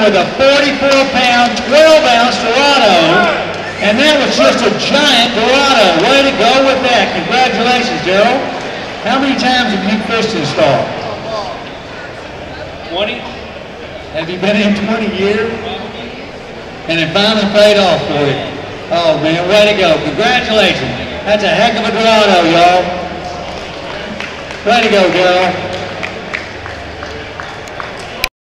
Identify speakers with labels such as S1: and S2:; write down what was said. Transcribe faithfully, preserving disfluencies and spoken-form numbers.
S1: with a forty-four pound, twelve ounce Dorado. And that was just a giant Dorado. Way to go with that. Congratulations, Darrell. How many times have you fished this stall?
S2: twenty.
S1: Have you been in twenty years? And it finally paid off for you. Oh man, way to go. Congratulations. That's a heck of a Dorado, y'all. Way to go, Darrell.